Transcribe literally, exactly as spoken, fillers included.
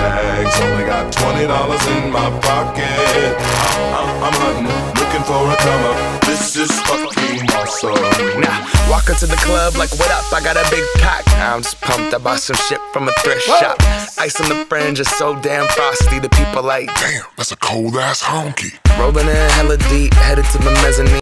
bags, only got twenty dollars in my pocket. I'm, I'm hunting, looking for a come up. This is fucking awesome. Now, walk into the club like, what up? I got a big cock. I'm just pumped. I bought some shit from a thrift Whoa. shop. Ice on the fringe is so damn frosty. The people like, damn, that's a cold ass honky. rolling in hella deep, headed to the mezzanine.